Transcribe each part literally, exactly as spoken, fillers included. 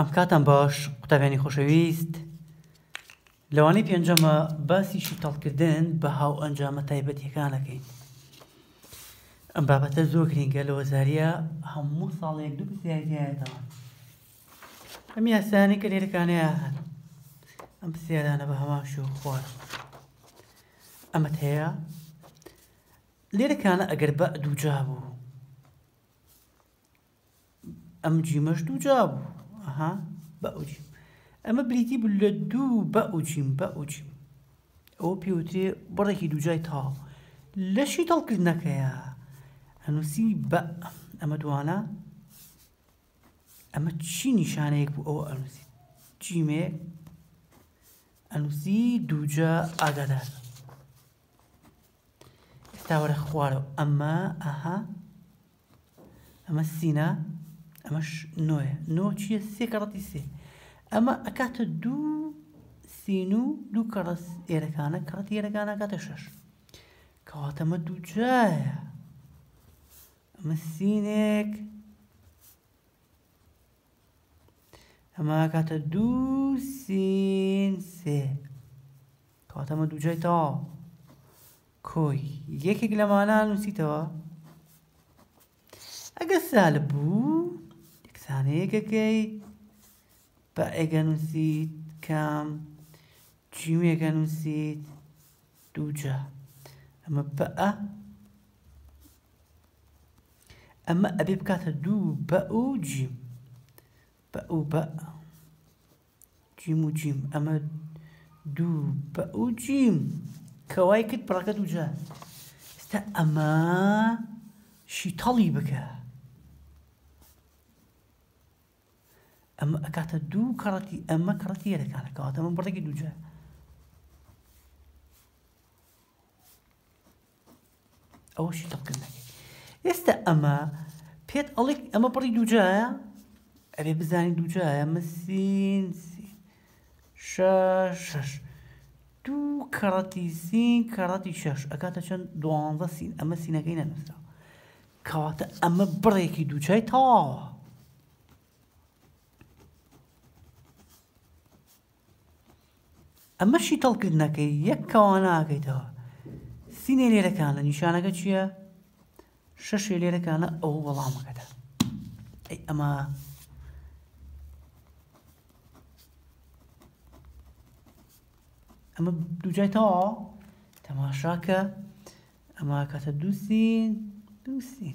ئەم کاتان باش قوتابیانی خۆشەویست لەوانەی پێنجەمە باسیشی تەڵکردن بە هاو ئەنجامە تایبەتیەکانەکەین. ئەم بابەتە زۆر گرینگە لە وەزاریە هەموو ساڵێک دوو پرسیارەتەوە. ئەم یاسانی کە لێرەکانەیە هەن ئەم پرسیارانە بە هەماش و خوار ئەمەت هەیە لێرەکانە ئەگەر بە دووجا بوو ئەم جیمەش دووجا بوو ئەها بە ئەو جیم ئەمە بریتی بوو لە دوو بە ئەو جیم بە ئەو جیم ئەوە پێوترێ بڕێکی دووجای تاو لەشی تەڵکردنەکەیە ئەنووسی بە ئەمە دوانە ئەمە چی نیشانەیەک بوو ئەوە ئەنووسی جیمێک ئەنووسی دووجا ئاگادار ئێستا وەرە خوارەوە ئەمە ئەها ئەمە سینە ئەمەش نۆیە نۆ چییە سێ کەڕەتی سێ ئەمە ئەکاتە دوو سین و دوو کەڕەت ئێرەکانە کەڕەتی ئێرەکانە ئەکاتە شەش کەواتە ئەمە دووجایە ئەمە سینێک ئەمە ئەکاتە دوو سین سێ کەواتە ئەمە دووجای تەواو کۆی یەکێک لەمانە نووسیتەوە ئەگەر سالب بوو یەکسانەیەکەکەیت بە ئێگە نووسیت کام جیمێکە نووسیت دووجا ئەمە بە ئە ئەمە ئەبێ بکاتە دوو بە و جیم بە و بە جیم و جیم ئەمە دوو بە و جیم کەوای کرد پڕەکە دووجا ئێستا ئەمە شیتەڵی بکە ئەمە ئەکاتە دوو کەڕەتی ئەمە کەڕەتی ئێرەکانە کەواتە ئەمە بڕێکی دووجا ئەوە شیتەڵکردنەکەی ئێستا ئەمە پێت ئەڵێ ئەمە بڕی دووجایە ئەبێ بزانی دووجایە ئەمە سین سین شەش شەش دوو کەڕەتی سین کەڕەتی شەش ئەکاتە چەند دوانزە سین ئەمە سینەکەی نەنووسراوە کەواتە ئەمە بڕێکی دووجای تەواوە ئەمە شیتەڵکردنەکەی یەک کەوانە ئاکەیتەوە سینێ لێرەکانە نیشانەکە چییە شەشێ لێرەکانە ئەو وەڵامەکەدا ئەی ئەمە ئەمە دووجای تەواو تەماشاکە ئەمە کاتە دوو سین دوو سین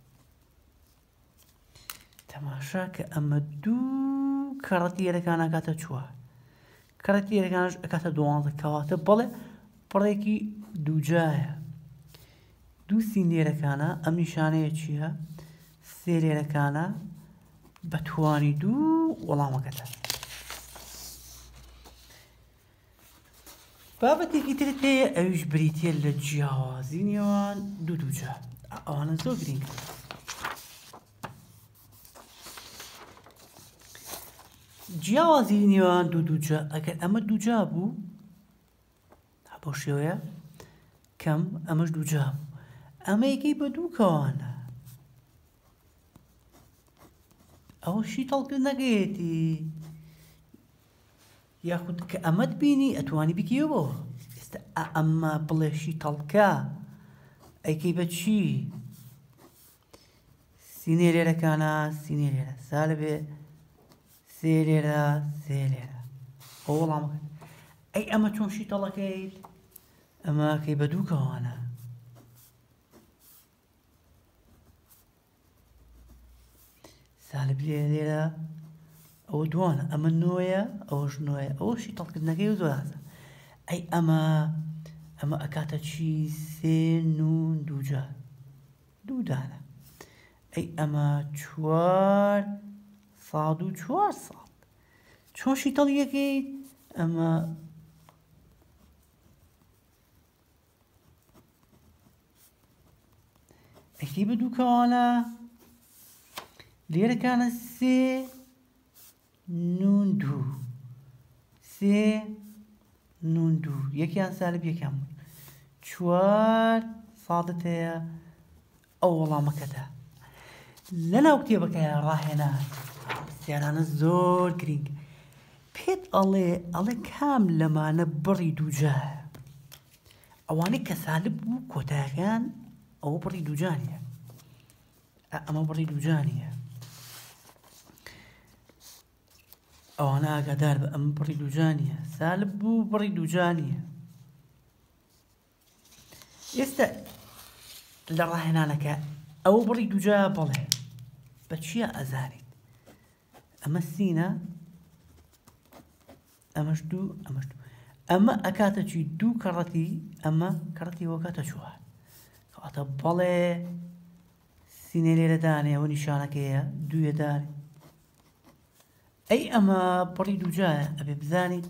تەماشاکە ئەمە دوو کەڕەتی ئێرەکانە کاتە چوار کەڕەتی ئێرەکانش ئەکاتە دوانزە کەواتە بەڵێ پڕێکی دووجایە دوو سین لێرەکانە ئەم نیشانەیە چییە سێ لێرەکانە بە توانی دوو وەڵامەکەتە بابەتێکی ترت هەیە ئەویش بریتە لە جیاوازی نێوان دوو دووجا ئەوانە زۆر گرینگە جیاوازی نێوان دوو دووجا ئەگەر ئەمە دووجا بوو بۆ شێوەیە کەم ئەمەش دووجا بوو ئەمە یەکەی بە دوو کەوانە ئەوە شیتەڵکردنەکەیەتی یاخود کە ئەمەت بینی ئەتوانی بکیەوە ئێستا ئەمە بڵێ شیتەڵکە ئەیکەی بە چی سینێ لێرەکانە سینێ لێرە سالبێ سێ لێرە سێ لێرە ئەو وەڵامەکە ئەی ئەمە چۆن شیتەڵەکەیت ئەمە کەی بە دوو کەوانە سالب لێ لێرە ئەوە دوانە ئەمە نۆیە ئەوەش نۆیە ئەوە شیتەڵکردنەکەی زۆر ئاسان ئەی ئەمە ئەمە ئەکاتە چی سێ نون دووجا دوو دانە ئەی ئەمە چوار ساڵ و چوار ساڵ چۆن شیتەڵیەکەیت ئەمە ئەکەی بە دوو کەوانە لێرەکانە سێ نون دوو سێ نون دوو یەکیان سالب یەکیان چوار ساڵت هەیە ئەو وەڵامەکەتە لەناو کتێبەکەیان ڕاهێنا سیارانە زۆر گرنگ پێت ئەڵێ ئەڵێ کام لەمانە بڕی دووجایە ئەوانەی کە سالب بوو کۆتایەکان ئەوە بڕی دووجانیە ئەمە بڕی دووجانیە ئەوانە ئاگادار بە ئەمە بڕی دووجانیە سالب بوو بڕی دووجانیە ئێستا لە ڕاهێنانەکە ئەوە بڕی دووجایە بەڵێ بە چییە ئەزانیت ئەمە سینە ئەمەش دوو ئەمەش دوو ئەمە ئەکاتە چی دوو کەڕەتی ئەمە کەڕەتی وەکاتە چوار کەواتە بەڵێ سینە لێرەدانێ ئەوە نیشانەکەیە دوویە دانێ ئەی ئەمە بڕی دووجایە ئەبێ بزانیت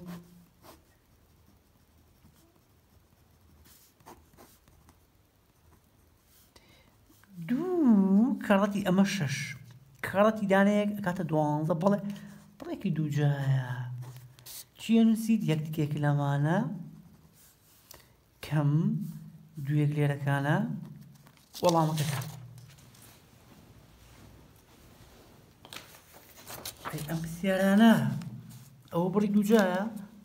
دوو کەڕەتی ئەمە شەش کەڕەتی دانەیەک ئەکاتە دوانزە بەڵێ بڕێکی دووجایە چیە نووسیت یەک تکێک لەمانە کەم دوویەک لێرەکانە وەڵامەکە ئەم پرسیارانە ئەوە بڕی دووجایە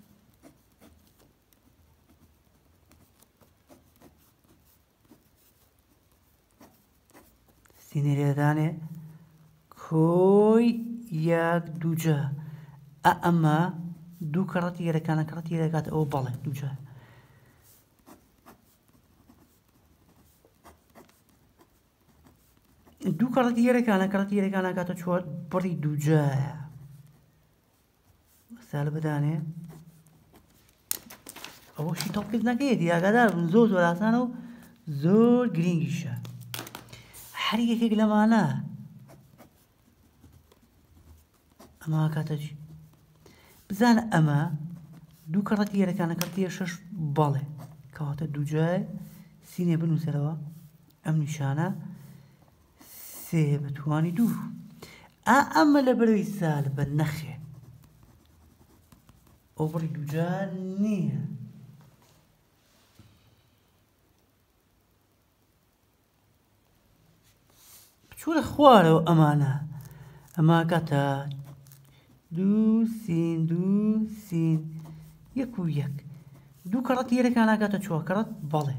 سینە لێدانێ کۆی یەک دووجا ئە ئەمە دوو کەڕەتی یەرەکانە کەڕەتی یەرەکات ئەوە بەڵێ دووجا دوو کەڕەتی یەرەکانە کەڕەتی یەرەکانە کاتە چوار بڕی دووجایە سال بدانێ ئەوە شی تەڵکردنەکەیەتی ئاگادار بن زۆر زۆر ئاسانە و زۆر گرنگیشە هەر یەکێک لەمانە ئەمە کاتە چی بزانە ئەمە دوو کەڕەتی یەرەکانە کەڕەتی شەش بەڵێ کەواتە دووجای سینێ بنووسەرەوە ئەم نیشانە سێ بەتوانی دوو ئا ئەمە لە بەرەوەی سال بە نەخێ ئەو بڕی دووجا نییە چوورە خوارەوە ئەمانە ئەما کاتە دوو سین دوو سین یەک و یەک دوو کەڕەتی یەرەکان ناکاتە چوار کەڕەت بەڵێ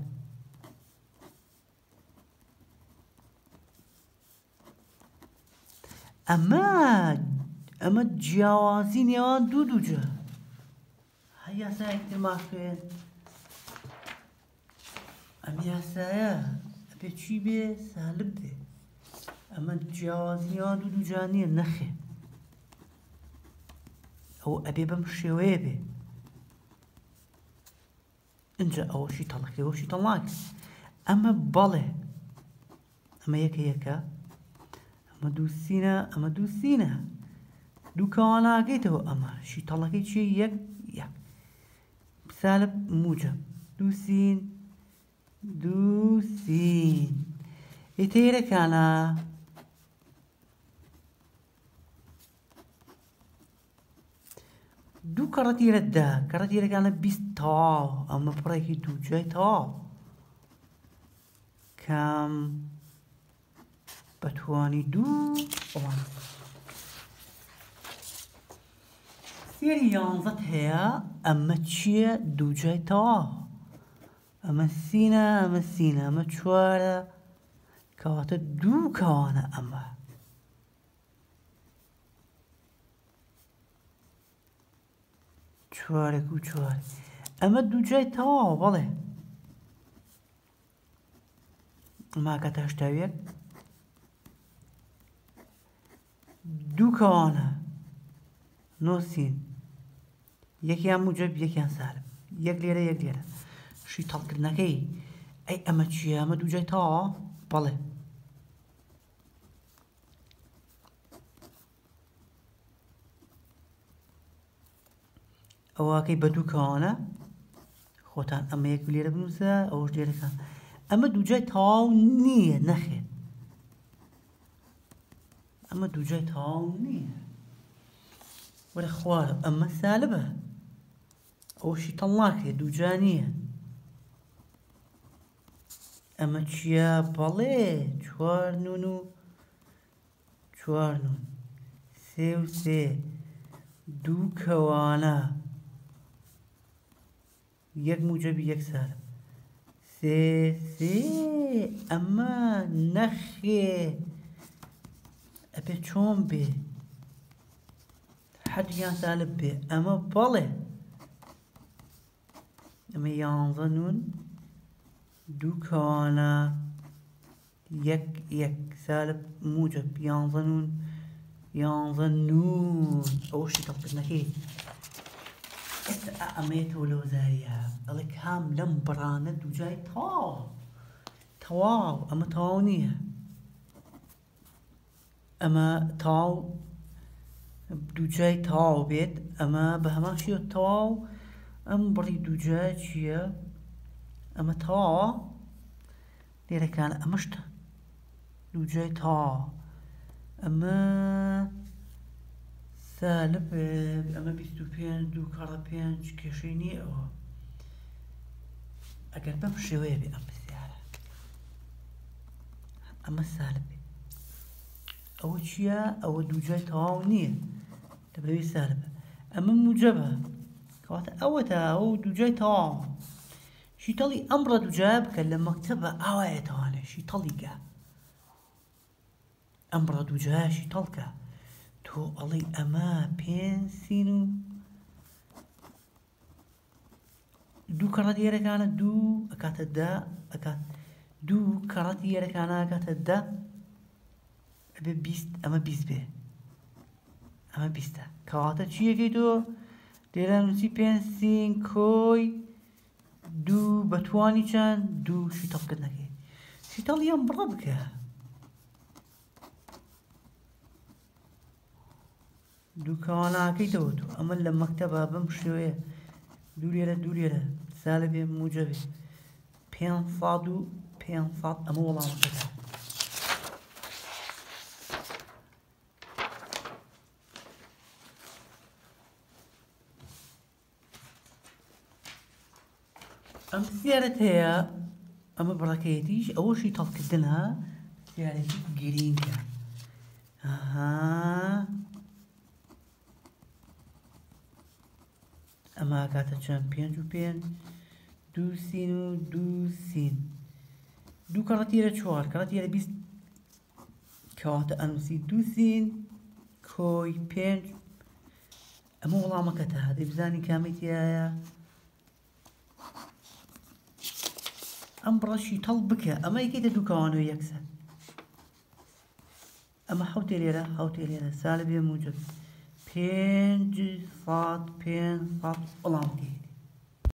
ئەمە ئەمە جیاوازی نێوان دوو دووجە هەر یاسایەکتر ماخوێن ئەم یاسایە ئەبێ چی بێ سالب بێ ئەمە جیاوازی نێوان دوو دووجە نییە نەخێ ئەو ئەبێ بەم شێوەیە بێ اینجا ئەوەشی تەڵەکێ ئەوەشی تەڵاک ئەمە بەڵێ ئەمە یەکە یەکە ئەمە دوو سینە ئەمە دوو سینە دوو کەواناگەیتەوە ئەمە شی تەڵەکەی چیە یەک یەک سالب موجب دوو سین دوو سین ئیتێرەکانە دوو کەڕەتیرەتدا کەڕەتیرەکانە بیست تەواو ئەمە پڕێکی دووجای تەواو کام بەتوانی دوو ئەوان سێری یانزەت هەیە ئەمە چییە دووجای تەواو ئەمە سینە ئەمە سینە ئەمە چوارە کەواتە دوو کەوانە ئەمە چوارێک و چوار ئەمە دووجای تەواو بەڵێ ماکەتە هەشتا و یەک دوو کەوانە نۆسین یەکیان موجب یەکیان سالب یەک لێرە یەک لێرە شی تەڵکردنەکەی ئەی ئەمە چییە ئەمە دووجای تەواو بەڵێ ئەوەکەی بە دوو کەوانە خۆتان ئەمە یەک لێرە بنووسە ئەوەش لێرەکان ئەمە دووجای تەواو نییە نەخێت ئەمە دووجای تەواو نییە وەرە خوارە ئەمە سالبە ئەوەشی تەڵاکێ دووجا نییە ئەمە چییە بەڵێ چوار نون و چوار نون سێ و سێ دوو کەوانە یەک موجەبی یەک سالب سێ سێ ئەمە نەخێ ئەبێ چۆن بێ حەدیان سالب بێ ئەمە بەڵێ ئەمە یانزە نون دوو کەوانە یەک یەک سالب موجب یانزە نون یانزە نون ئەوەشی تەڵکردنەکەی ئێستا ئەمەیەتەوە لە وەزاریە ئەڵێ کام لەم بڕانە دووجای تەواو تەواو ئەمە تەواو نییە ئەمە تەواو دووجای تەواو بێت ئەمە بە هەمان شێوە تەواو ئەم بڕی دووجای چییە ئەمە تەواوە لێرەکانە ئەمەشتە دووجای تەواو ئەمە سالب ئەمە بیست و پێنج دوو کەڕە پێنج کێشەی نییە ئەوە ئەگەر بەم شێوەیە بێ ئەم پرسیارە ئەمە سالب بێ ئەوە چییە ئەوە دووجای تەواو نییە دەبێت سالبە ئەمە موجەبە کەواتە ئەوەتە ئەو دووجای تەواو شیتەڵی ئەمڕە دووجای بکە لە مەکتەبە ئاوایە تەوانێت شیتەڵیکە ئەمڕە دووجایە شیتەڵکە تۆ ئەڵێی ئەمە پێنج سین و دوو کەڕەت یێرەکانە دوو ئەکاتە دە ئەکات دوو کەڕەت یێرەکانە ئەکاتە دە ئەبێ بیست ئەمە بیست بێ ئەمە بیستە کەواتە چیەکەی تۆ لێرە نووسی پێنج سین کۆی دوو بەتوانی چەند دوو شیتەڵکردنەکەی شیتەڵی ئەم بڕە بکە دوو کەوانەکەیتەوە تۆ ئەمە لە مەکتەبە بەم شێوەیە دوو لێرە دوو لێرە سالبێ موجەبێ پێنج سەد و پێنج سەد ئەمە وەڵامەکەتە ئەم پرسیارەت هەیە ئەمە بڕەکەیەتیش ئەوەشی تەڵکردنە پرسیارێکی گرینگە ئەها ئەمە کاتە چەند پێنج و پێنج دوو سین و دوو سین دوو کەڕەت یێرە چوار کەڕەت یێرە بیست کەواتە ئەنووسی دوو سین کۆی پێنج ئەمە وەڵامەکەتە دەیبزانی کامێتیایە ئەم بڕەشی تەڵ بکە ئەمە یەکەیتە دوو کەوانەوە یەکسەر ئەمە حەوتێ لێرە حەوتێ لێرە سالبێ موجب پێنج سەد پێنج سەد وەڵامەکەی